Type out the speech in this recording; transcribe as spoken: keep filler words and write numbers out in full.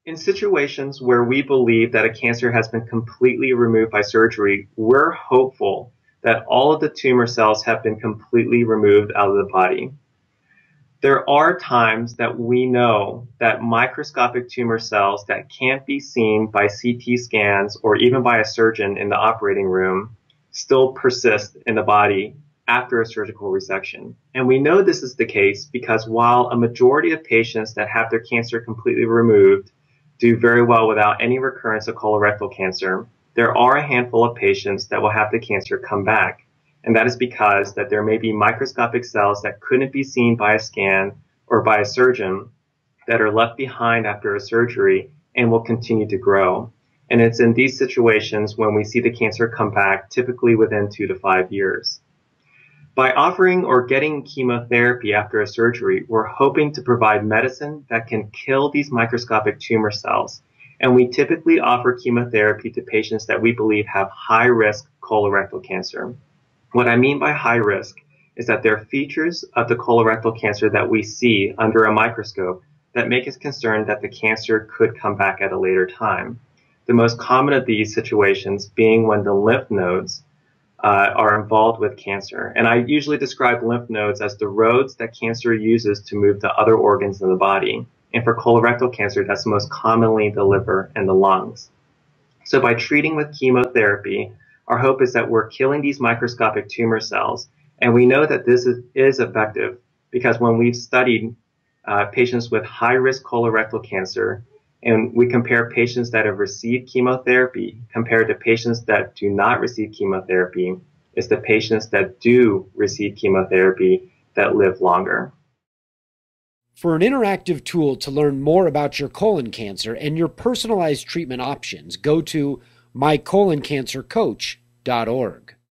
In situations where we believe that a cancer has been completely removed by surgery, we're hopeful that all of the tumor cells have been completely removed out of the body. There are times that we know that microscopic tumor cells that can't be seen by C T scans or even by a surgeon in the operating room still persist in the body after a surgical resection. And we know this is the case because while a majority of patients that have their cancer completely removed do very well without any recurrence of colorectal cancer, there are a handful of patients that will have the cancer come back. And that is because that there may be microscopic cells that couldn't be seen by a scan or by a surgeon that are left behind after a surgery and will continue to grow. And it's in these situations when we see the cancer come back, typically within two to five years. By offering or getting chemotherapy after a surgery, we're hoping to provide medicine that can kill these microscopic tumor cells. And we typically offer chemotherapy to patients that we believe have high-risk colorectal cancer. What I mean by high risk is that there are features of the colorectal cancer that we see under a microscope that make us concerned that the cancer could come back at a later time. The most common of these situations being when the lymph nodes Uh, are involved with cancer. And I usually describe lymph nodes as the roads that cancer uses to move to other organs in the body. And for colorectal cancer, that's most commonly the liver and the lungs. So by treating with chemotherapy, our hope is that we're killing these microscopic tumor cells. And we know that this is, is effective because when we've studied uh, patients with high-risk colorectal cancer, and we compare patients that have received chemotherapy compared to patients that do not receive chemotherapy, it's the patients that do receive chemotherapy that live longer. For an interactive tool to learn more about your colon cancer and your personalized treatment options, go to my colon cancer coach dot org.